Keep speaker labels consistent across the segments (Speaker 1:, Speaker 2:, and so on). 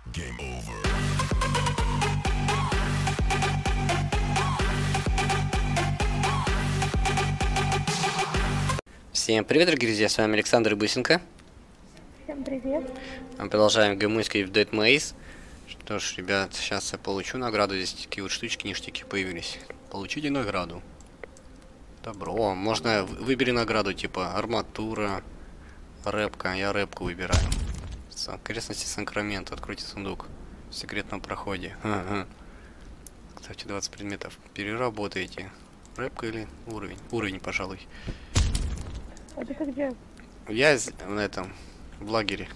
Speaker 1: Всем привет, дорогие друзья, с вами Александр Бысенко.
Speaker 2: Всем привет.
Speaker 1: Мы продолжаем гамуйский в Dead Maze. Что ж, ребят, сейчас я получу награду. Здесь такие вот штучки, ништяки появились. Получите награду. Добро. Можно выбери награду, типа арматура, рэпка. Я рэпку выбираю. Окрестности Сакрамента. Откройте сундук в секретном проходе. Кстати, 20 предметов. Переработайте. Рэпка или уровень? Уровень, пожалуй.
Speaker 2: А ты где?
Speaker 1: Я на этом, в лагере.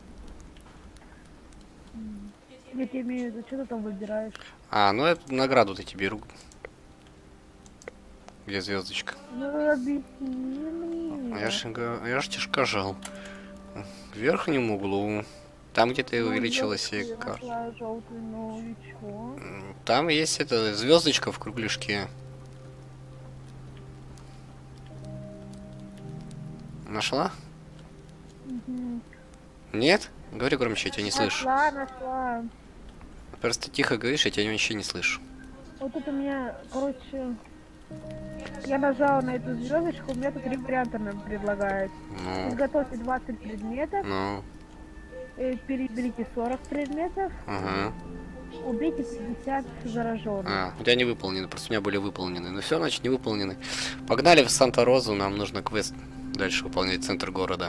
Speaker 2: Я тебе имею в виду, что ты там выбираешь?
Speaker 1: А, ну эту награду-то тебе беру. Где звездочка?
Speaker 2: Ну объясни мне.
Speaker 1: Я ж тебе сказал. В верхнем углу. Там где-то увеличилась карта. Там есть эта звездочка в кругляшке. Нашла?
Speaker 2: Угу.
Speaker 1: Нет? Говори громче, я тебя не слышу.
Speaker 2: Нашла.
Speaker 1: Просто тихо говоришь, я тебя вообще не слышу.
Speaker 2: Вот это у меня, короче, я нажала на эту звездочку, у меня тут 3 варианта нам предлагает.
Speaker 1: Ну.
Speaker 2: Изготовьте 20 предметов.
Speaker 1: Ну.
Speaker 2: Переберите 40 предметов.
Speaker 1: Ага.
Speaker 2: Убейте 50 зараженных.
Speaker 1: А, у тебя не выполнены, просто у меня были выполнены. Ну все, значит, не выполнены. Погнали в Санта-Розу, нам нужно квест дальше выполнять, центр города.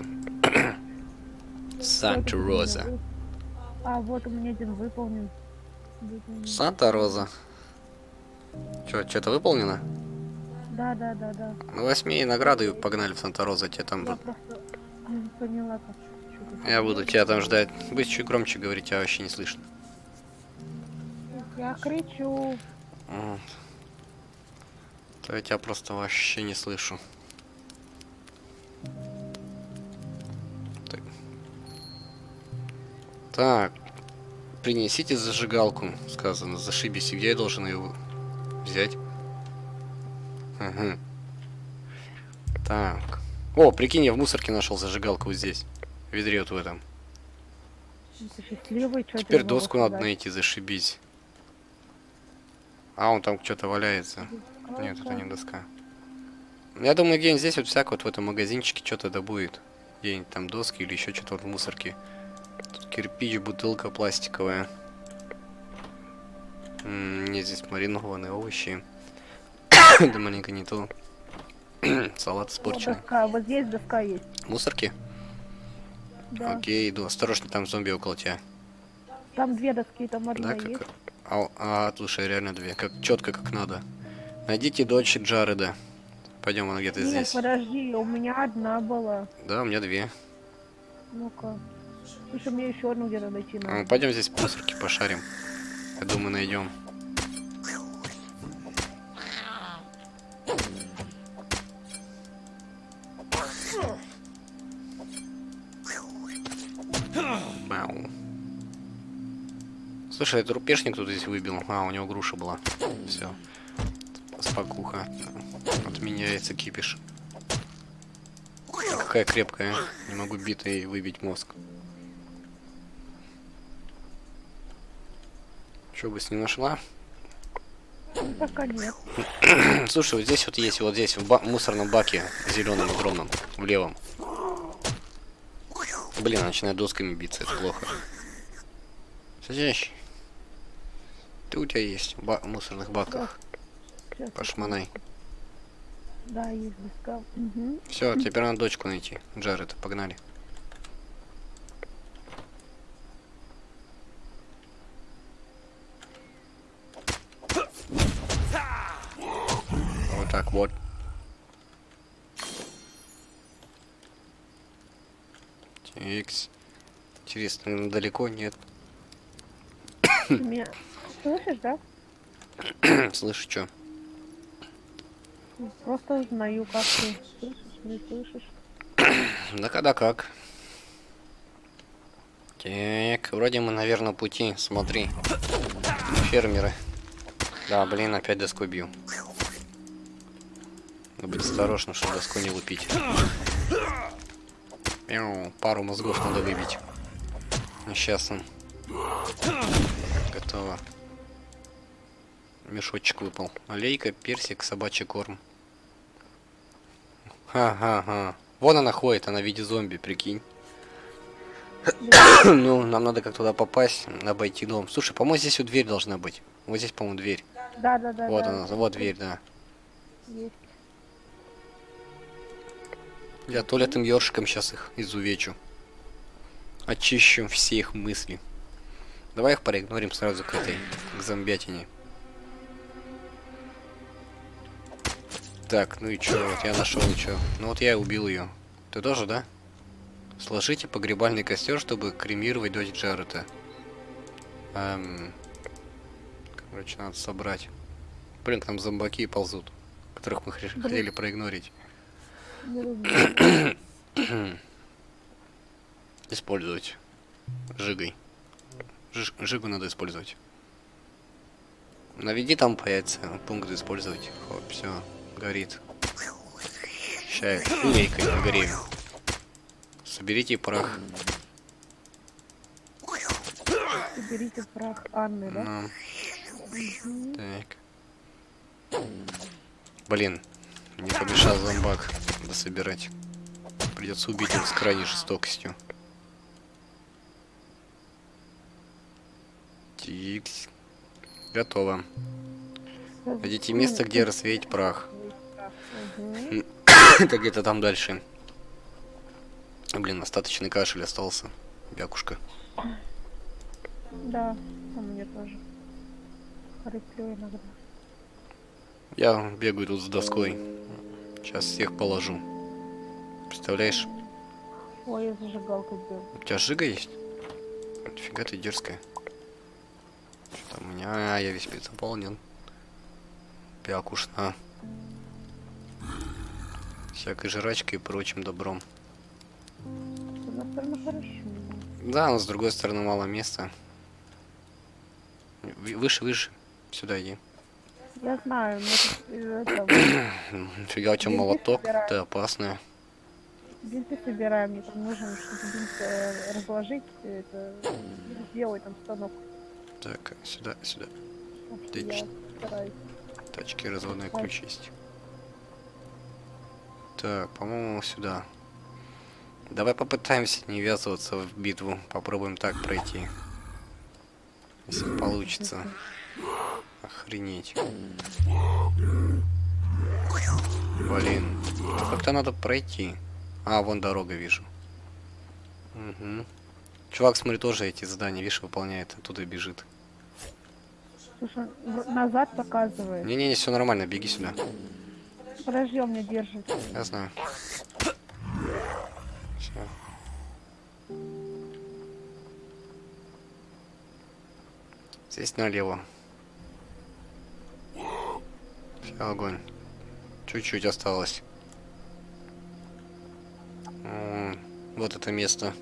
Speaker 1: Санта-Роза.
Speaker 2: А, вот у меня один выполнен.
Speaker 1: Санта-Роза. Что-то выполнено?
Speaker 2: Да.
Speaker 1: Ну возьми награду и погнали в Санта-Роза, тебе там...
Speaker 2: Я просто поняла, как.
Speaker 1: Я буду тебя там ждать. Будь чуть громче говорить, тебя вообще не слышно.
Speaker 2: Я кричу.
Speaker 1: То я тебя просто вообще не слышу. Так. Принесите зажигалку, сказано. Зашибись, где я должен ее взять? Ага. Так. О, прикинь, я в мусорке нашел зажигалку вот здесь. В ведре вот в этом.
Speaker 2: Счастливый,
Speaker 1: теперь доску надо найти, зашибись. А, он там что-то валяется. Нет, это не доска. Я думаю, где-нибудь здесь вот всяко вот в этом магазинчике что-то да будет. Где-нибудь там доски или еще что-то вот в мусорке. Тут кирпич, бутылка пластиковая. Нет, здесь маринованные овощи. Да маленько не то. Салат испорченный.
Speaker 2: Вот здесь доска есть.
Speaker 1: Мусорки?
Speaker 2: Да.
Speaker 1: Окей, иду. Осторожно, там зомби около тебя.
Speaker 2: Там 2 доски, там одна
Speaker 1: Да,
Speaker 2: есть.
Speaker 1: слушай, реально 2. Как четко, как надо. Найдите дочь Джареда. Пойдем, она где-то здесь.
Speaker 2: Подожди, у меня одна была.
Speaker 1: Да, у меня 2.
Speaker 2: Ну-ка. Слушай, мне еще одну где-то найти надо.
Speaker 1: Пойдем здесь в мусорке пошарим. Я думаю, найдем. Бау. Слушай, это рупешник тут здесь выбил. А, у него груша была. Все. Спокуха. Отменяется кипиш. Какая крепкая. Не могу битой выбить мозг. Что бы с ней нашла?
Speaker 2: Пока нет.
Speaker 1: Слушай, вот здесь в мусорном баке зеленом огромном, в левом. Блин, она начинает досками биться, это плохо. Сидящий. Ты у тебя есть в мусорных баках.
Speaker 2: Сейчас.
Speaker 1: Пошмонай.
Speaker 2: Да, есть доска. Угу.
Speaker 1: Все, теперь надо дочку найти. Джаред, погнали. Вот так вот. Тикс. Интересно, наверное, далеко нет.
Speaker 2: Меня слышишь, да?
Speaker 1: Слышу, что?
Speaker 2: Просто узнаю, как ты слышишь, не слышишь.
Speaker 1: Да когда как. Так, вроде мы, наверное, пути. Смотри. Фермеры. Да, блин, опять доску бью. Надо быть осторожным, чтобы доску не лупить. Мяу, пару мозгов надо выбить. Несчастным. Готово. Мешочек выпал. Олейка, персик, собачий корм. Ха-ха-ха. Вон она ходит, она в виде зомби, прикинь. Ну, нам надо как туда попасть, обойти дом. Слушай, по-моему, здесь вот дверь должна быть. Вот здесь, по-моему, дверь.
Speaker 2: Да.
Speaker 1: Вот она, вот дверь, да.
Speaker 2: Есть.
Speaker 1: Я туалетным ёршиком сейчас их изувечу. Очищу все их мысли. Давай их проигнорим сразу к этой, к зомбятине. Так, ну и чё, вот я нашел и чё. Ну вот я убил ее. Ты тоже, да? Сложите погребальный костер, чтобы кремировать дочь Джареда. Короче, надо собрать. Блин, к нам зомбаки ползут, которых мы хотели проигнорить. Использовать. Жигой. Жигу надо использовать. Наведи, там появится пункт использовать. Хоп, все, горит. Сейчас лейкой нагреем. Соберите прах.
Speaker 2: Соберите прах Анны, да?
Speaker 1: Ну. Так. Блин, не помешал зомбак дособирать. Придется убить его с крайней жестокостью. Тикс. Готово. Найдите место, где рассеять прах. Это где-то там дальше. Блин, остаточный кашель остался. Бякушка.
Speaker 2: Да, у меня тоже. Хриплю иногда.
Speaker 1: Я бегаю тут с доской. Сейчас всех положу. Представляешь?
Speaker 2: Ой, я зажигалкой бегаю.
Speaker 1: У тебя жига есть? Фига ты дерзкая. Что там у меня? Я весь перезаполнен. Бякушна. Всякой жрачкой и прочим добром.
Speaker 2: С одной стороны, хорошо.
Speaker 1: Да, но с другой стороны мало места. Выше, выше. Сюда иди.
Speaker 2: Я знаю, но это...
Speaker 1: Фига, у тебя
Speaker 2: Бинты
Speaker 1: молоток,
Speaker 2: собираем.
Speaker 1: ты опасная.
Speaker 2: Бинты собираем, мне там нужно что-то бинты разложить, это, сделать там станок.
Speaker 1: Так, сюда, сюда.
Speaker 2: Так что
Speaker 1: Ты
Speaker 2: я стараюсь.
Speaker 1: Тачки, разводной ключ есть. Так, по-моему, сюда. Давай попытаемся не ввязываться в битву. Попробуем так пройти. Если получится. Охренеть. Блин. Ну как-то надо пройти. А, вон дорога вижу. Угу. Чувак, смотри, тоже эти задания, видишь, выполняет. Оттуда бежит.
Speaker 2: Слушай, назад показывает.
Speaker 1: Не-не-не, все нормально, беги сюда.
Speaker 2: Подожди, он меня держит.
Speaker 1: Я знаю. Всё. Здесь налево. Все, огонь. Чуть-чуть осталось. Вот это место.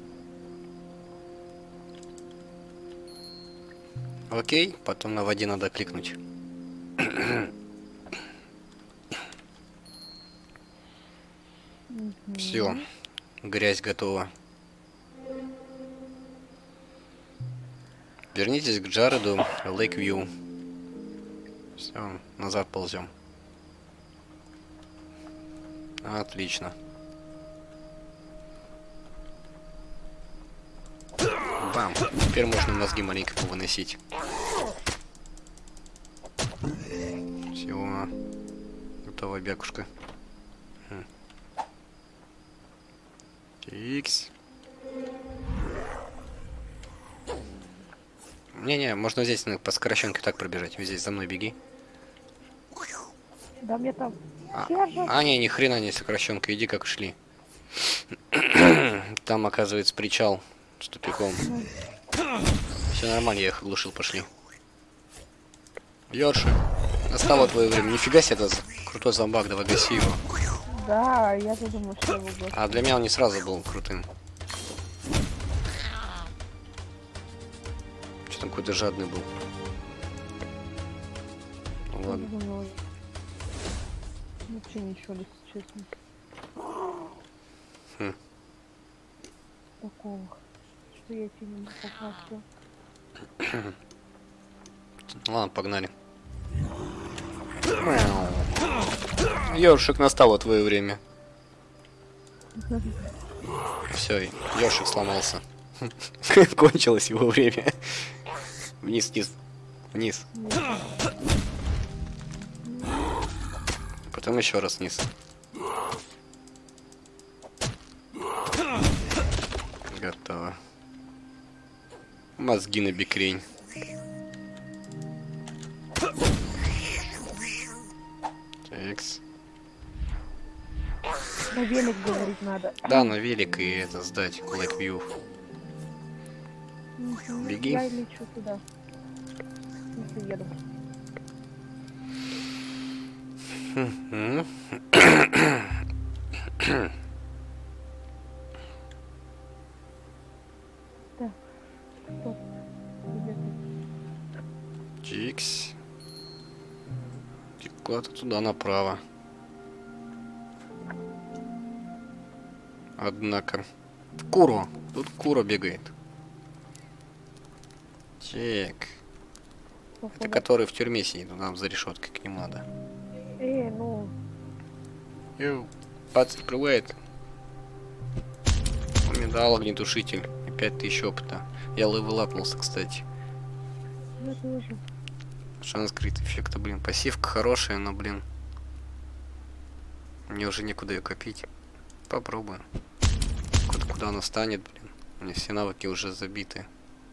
Speaker 1: Окей, потом на воде надо кликнуть. Все, грязь готова. Вернитесь к Джареду, Лейквью. Все, назад ползем. Отлично. Бам. Теперь можно мозги маленько повыносить. Все. Готова бякушка. Икс. Не-не, можно здесь по скороченке так пробежать. Вот здесь за мной беги.
Speaker 2: Да мне там
Speaker 1: Не, ни хрена не сокращенка, иди как шли. Там оказывается причал с тупиком. Все нормально, я их оглушил, пошли. Йорши, настало твое время. Нифига себе, это крутой зомбак, давай гаси его.
Speaker 2: Да, я думаю, что его будет.
Speaker 1: А для меня он не сразу был крутым. Что там какой-то жадный был. Ну ладно.
Speaker 2: Думаю, вообще ничего, если честно. Такого, что я тебе не показываю.
Speaker 1: Ладно, погнали. Ёршик, настало твое время. Все, ёршик сломался. Кончилось его время. Вниз, вниз, вниз. Потом еще раз вниз. Готово. Мозги на бикрень. Такс.
Speaker 2: На велик говорить надо.
Speaker 1: Да, на велик и это сдать Blackview. Беги.
Speaker 2: Я лечу туда. Если еду. Так. Стоп.
Speaker 1: Чикс. Куда-то туда направо. Однако. Куро. Тут Куро бегает. Так. Это который в тюрьме сидит, нам за решеткой к нему надо.
Speaker 2: Ну.
Speaker 1: Йоу. Пац открывает. Он мне дал огнетушитель. И 5000 опыта. Я левелапнулся, кстати.
Speaker 2: Я тоже.
Speaker 1: Шанс скрыт эффекта, блин. Пассивка хорошая, но, блин. Мне уже некуда ее копить. Попробую. Куда она станет, блин. У меня все навыки уже забиты.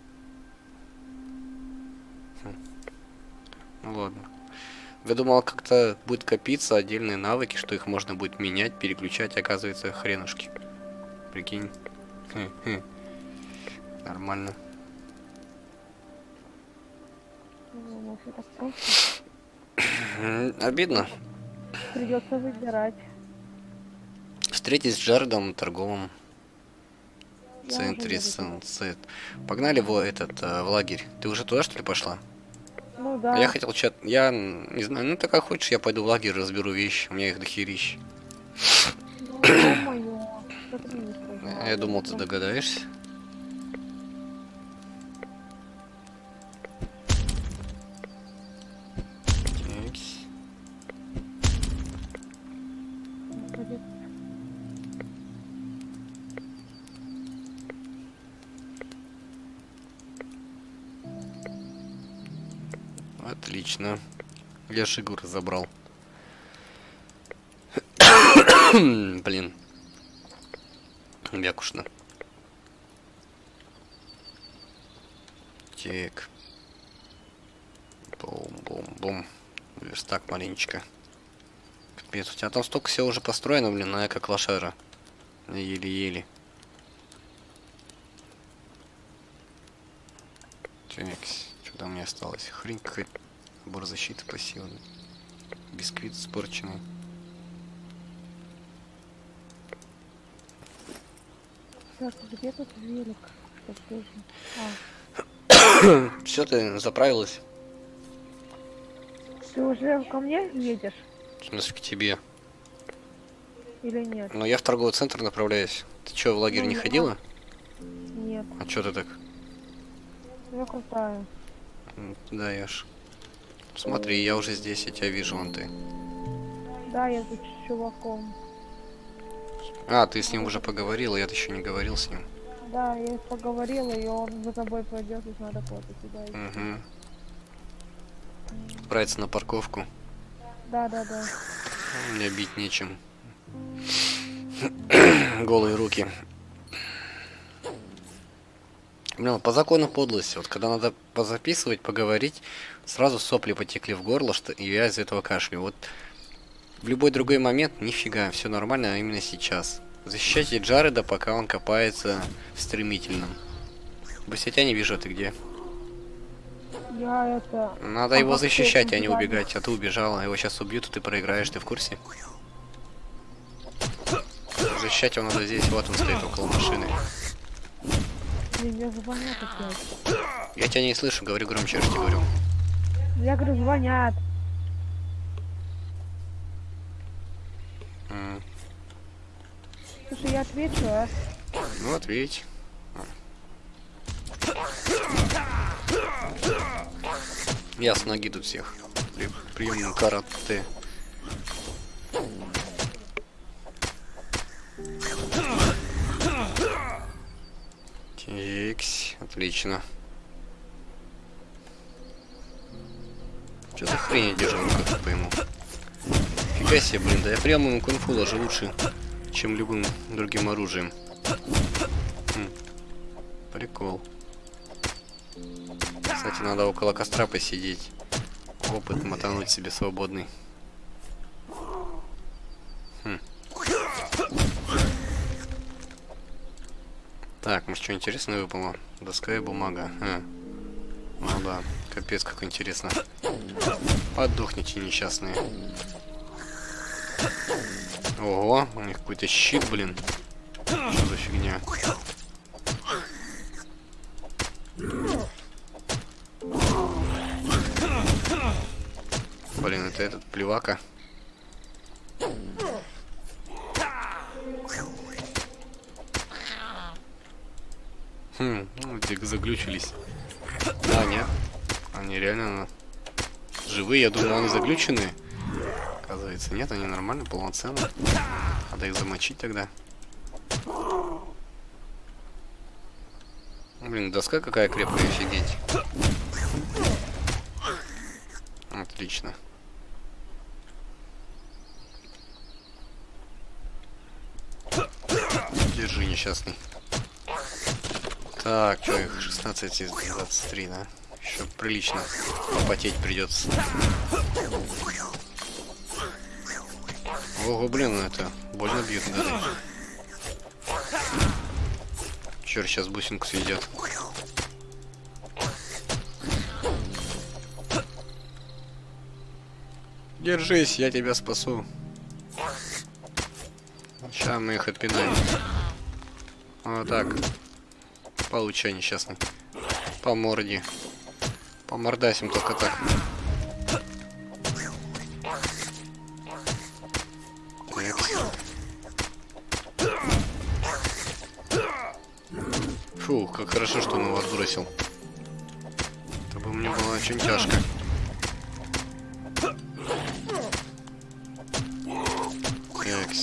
Speaker 1: Ну ладно. Я думал, как-то будет копиться отдельные навыки, что их можно будет менять, переключать, оказывается, хренушки. Прикинь. Нормально.
Speaker 2: Так просто.
Speaker 1: Обидно.
Speaker 2: Придется выбирать.
Speaker 1: Встретись с Джаредом в торговом
Speaker 2: Я
Speaker 1: центре
Speaker 2: уже еду туда.
Speaker 1: Sunset. Погнали в этот в лагерь. Ты уже туда, что ли, пошла?
Speaker 2: Ну да.
Speaker 1: Я хотел чат. Я не знаю, ну так как хочешь, я пойду в лагерь, разберу вещи. У меня их дохерищ.
Speaker 2: Ну, ё-моё. Смотри,
Speaker 1: Я думал, ты догадаешься. Такс. Отлично. Я Шигу разобрал. Блин. Вякушно. Так. Бум-бум-бум. Верстак маленечко. Капец, у тебя там столько всего уже построено, блин, а я как лошара. Еле-еле. Так, что там у меня осталось? Хрень какая-то. Набор защиты пассивный. Бисквит испорченный.
Speaker 2: Так, где тут велик?
Speaker 1: Все, ты заправилась?
Speaker 2: Ты уже ко мне едешь?
Speaker 1: В смысле, к тебе?
Speaker 2: Или нет?
Speaker 1: Ну, я в торговый центр направляюсь. Ты что, в лагерь
Speaker 2: Ну,
Speaker 1: не
Speaker 2: я-
Speaker 1: ходила?
Speaker 2: Нет.
Speaker 1: А что ты так?
Speaker 2: Я крутая.
Speaker 1: Даешь. Смотри, я уже здесь, я тебя вижу, вон ты.
Speaker 2: Да, я тут с чуваком.
Speaker 1: А, ты с ним уже поговорила, я-то еще не говорил с ним.
Speaker 2: Да, я поговорила, и он за тобой пойдет, и надо куда-то сюда идти.
Speaker 1: Угу. Отправиться на парковку.
Speaker 2: Да.
Speaker 1: Мне бить нечем. Голые руки. Блин, по закону подлости, вот когда надо позаписывать, поговорить, сразу сопли потекли в горло, что и я из этого кашляю. Вот в любой другой момент нифига, все нормально, а именно сейчас. Защищайте Джареда, пока он копается в стремительном. Быстро я тебя не вижу, а ты где?
Speaker 2: Я это...
Speaker 1: Надо его защищать, а не убегать. А ты убежала, его сейчас убьют, и ты проиграешь, ты в курсе? Защищать его надо здесь, вот он стоит около машины.
Speaker 2: Мне звонят опять.
Speaker 1: Я тебя не слышу, говори громче, я же тебе говорю.
Speaker 2: Я говорю, звонят. Слушай, я отвечу, а?
Speaker 1: Ну, ответь. Я с ноги тут всех. Приемным карате. Тикс. Отлично. Что за хрень я держал, как пойму. Фига себе, блин, да я прямо ему кунг-фу ложу лучше, чем любым другим оружием. Прикол. Кстати, надо около костра посидеть. Опыт мотануть себе свободный. Так, может, что интересное выпало? Доска и бумага. Ну да, капец, как интересно. Подохните, несчастные. Ого, у них какой-то щит, блин. Что за фигня? Блин, это этот плевака. Ну, эти заглючились. Да, нет. Они реально живые. Я думал, они заглюченные. Оказывается, нет, они нормально, полноценно. Надо их замочить тогда. Блин, доска какая крепкая, офигеть. Отлично. Держи, несчастный. Так, что их 16 из 23, да? Еще прилично попотеть придется. Ого, блин, ну это больно бьют, гады. Черт, сейчас бусинку сведет. Держись, я тебя спасу. Сейчас мы их отпинаем. Вот так. Получай, несчастный. По морде. По мордасим только так. Фу, как хорошо, что он его отбросил. Это бы мне было очень тяжко. Такс.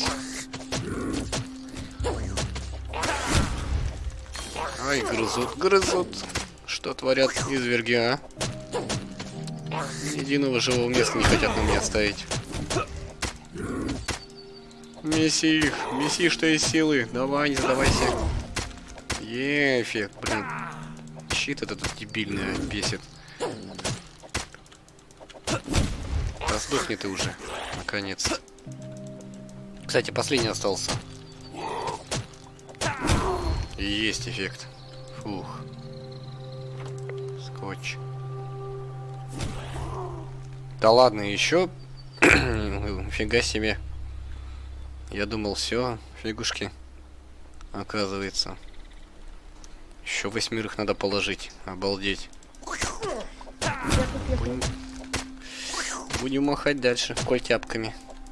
Speaker 1: Ай, грызут. Что творят изверги, а? Ни единого живого места не хотят на меня оставить. Меси их, меси, что есть силы. Давай, не сдавайся. Эффект, блин. Щит этот дебильный бесит. Да сдохни ты уже, наконец-то. Кстати, последний остался. И есть эффект. Фух. Скотч. Да ладно, еще. Фига себе. Я думал, все, фигушки. Оказывается. Еще 8 надо положить. Обалдеть. Будем махать дальше кольтяпками.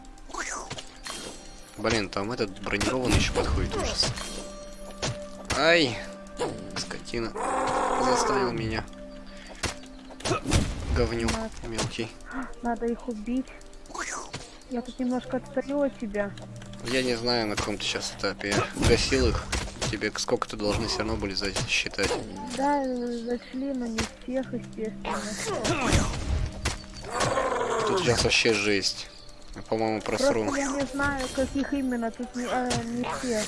Speaker 1: Блин, там этот бронированный еще подходит, ужас. Ай! Скотина. Заставил меня. Говнюк мелкий.
Speaker 2: Надо их убить. Я тут немножко отстаю от тебя.
Speaker 1: Я не знаю, на каком ты сейчас этапе. Я гасил их. Тебе сколько-то должны все равно были засчитать.
Speaker 2: Да, зашли, но не всех, естественно.
Speaker 1: Тут сейчас вообще жесть. Я, по-моему, просру.
Speaker 2: Просто я не знаю, каких именно, тут не все.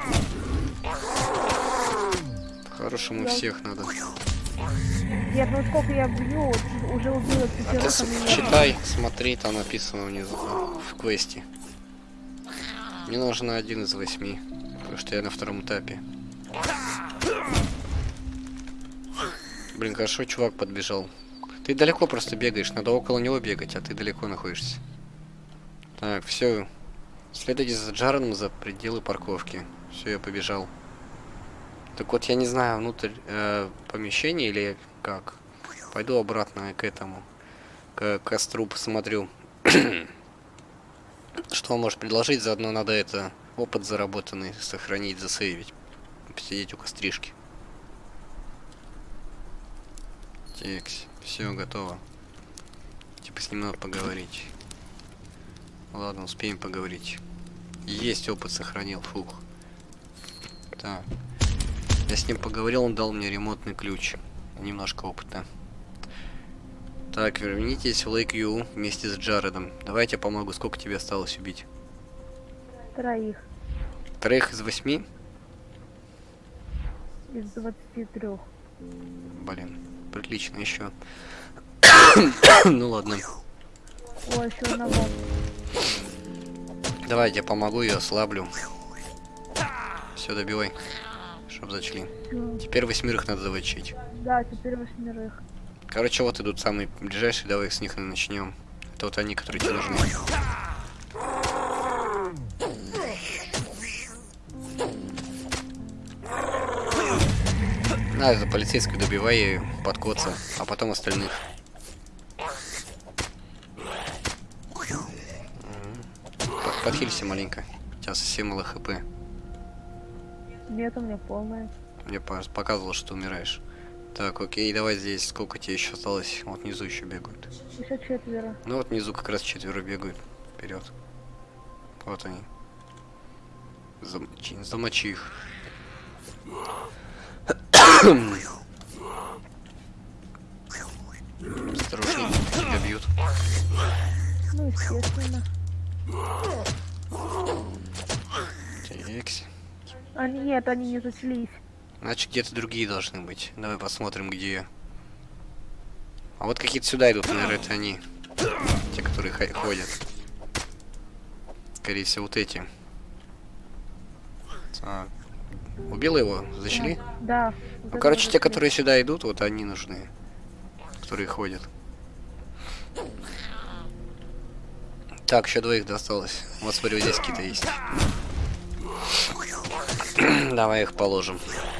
Speaker 1: По-хорошему всех надо.
Speaker 2: Нет, ну сколько я бью, вот, уже убила
Speaker 1: А ты
Speaker 2: пятерых.
Speaker 1: читай, смотри, там написано внизу в квесте. Мне нужен 1 из 8, потому что я на 2-м этапе. Блин, хорошо, чувак подбежал. Ты далеко просто бегаешь, надо около него бегать, а ты далеко находишься. Так, все. Следуйте за Джараном за пределы парковки. Все, я побежал. Так вот, я не знаю, внутрь помещения или как. Пойду обратно к этому. К костру посмотрю. Что он может предложить, заодно надо это опыт заработанный сохранить, засейвить. Посидеть у костришки. Текс, все готово. Типа с ним надо поговорить. Ладно, успеем поговорить. Есть, опыт сохранил, фух. Так. Я с ним поговорил, он дал мне ремонтный ключ. Немножко опыта. Так, вернитесь в Лейк-Ю вместе с Джаредом. Давайте помогу. Сколько тебе осталось убить?
Speaker 2: 3
Speaker 1: 3 из 8?
Speaker 2: из 23.
Speaker 1: Блин, прилично еще. Ну ладно.
Speaker 2: О, еще одного.
Speaker 1: Давай, я помогу, ее ослаблю. Все, добивай. Чтоб зачли.
Speaker 2: Всё.
Speaker 1: Теперь 8 надо заводчить.
Speaker 2: Да, теперь 8.
Speaker 1: Короче, вот идут самые ближайшие, давай с них и начнем. Это вот они, которые тебе нужны. На, эту полицейскую добивай ею, подкоца, а потом остальных. Подхилься маленько. У тебя совсем мало хп.
Speaker 2: Нет, у меня полная.
Speaker 1: Мне показывало, что ты умираешь. Так, окей, давай здесь. Сколько тебе еще осталось? Вот внизу еще бегают.
Speaker 2: Еще 4.
Speaker 1: Ну вот внизу как раз 4 бегают. Вперед. Вот они. Замочи их. Осторожней, тебя бьют.
Speaker 2: Ну, естественно.
Speaker 1: Текс.
Speaker 2: Нет, они не зачлись.
Speaker 1: Значит, где-то другие должны быть. Давай посмотрим, где. А вот какие-то сюда идут, наверное, это они. Те, которые ходят. Скорее всего, вот эти. Так. Убила его? Зашли?
Speaker 2: Да.
Speaker 1: Ну, короче, те, которые сюда идут, вот они нужны. Которые ходят. Так, еще 2 досталось. Вот смотри, вот здесь какие-то есть. Давай их положим.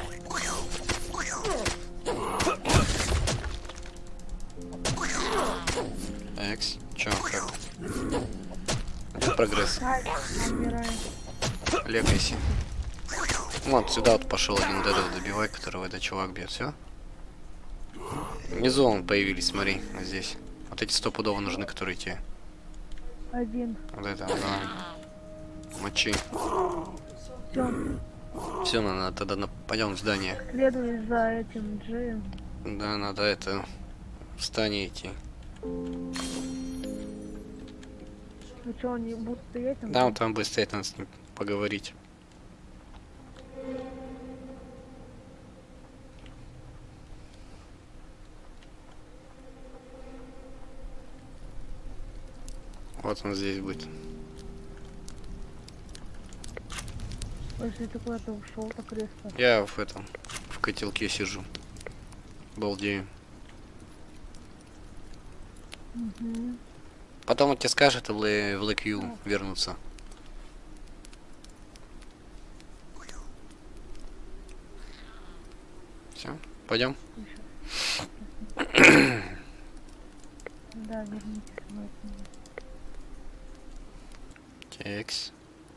Speaker 1: Экс, чё, как? Идет прогресс. Лекайся. Вот сюда вот пошел один вот этого добивай, которого этот чувак бьет. Все. Внизу он появились, смотри, вот здесь. Вот эти стопудово нужны, которые тебе.
Speaker 2: 1.
Speaker 1: Вот это, да. Мочи.
Speaker 2: Все.
Speaker 1: Все, надо тогда пойдем в здание.
Speaker 2: Следуй за этим Джеем.
Speaker 1: Да, надо это в здание идти.
Speaker 2: Ну что, они будут стоять там?
Speaker 1: Да, он там будет стоять, надо с ним поговорить. Вот он здесь будет.
Speaker 2: Если ты куда-то ушел, так резко.
Speaker 1: Я в этом, в котелке сижу. Балдею.
Speaker 2: Угу.
Speaker 1: Потом он тебе скажет в Лейк-Ю вернуться. Все, пойдем.
Speaker 2: Да, вернитесь вновь.
Speaker 1: Текс.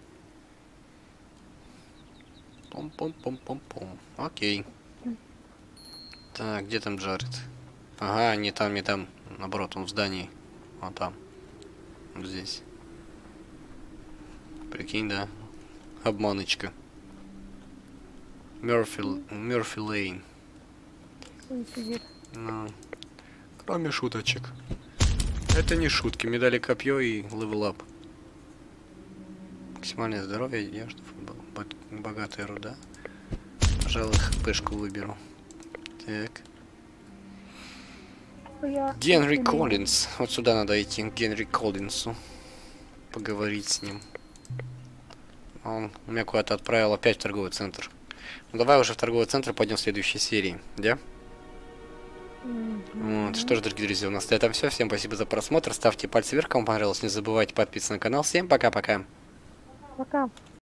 Speaker 1: Пом-пом-пом-пом-пом. Окей. Так, где там Джаред? Ага, не там, не там. Наоборот, он в здании. Вон там. Вот здесь. Прикинь, да? Обманочка. Мёрфи Лейн.
Speaker 2: Ой, сидит.
Speaker 1: Ну, кроме шуточек. Это не шутки. Медали копье и левел-ап. Максимальное здоровье, одежда, футбол. Богатая руда. Пожалуй, хпшку выберу. Так. Генри Коллинз. Вот сюда надо идти, к Генри Коллинзу. Поговорить с ним. Он меня куда-то отправил опять в торговый центр. Ну, давай уже в торговый центр пойдем в следующей серии, да? Вот, что ж, дорогие друзья, у нас на этом все. Всем спасибо за просмотр. Ставьте пальцы вверх, кому понравилось. Не забывайте подписываться на канал. Всем пока-пока.
Speaker 2: Пока.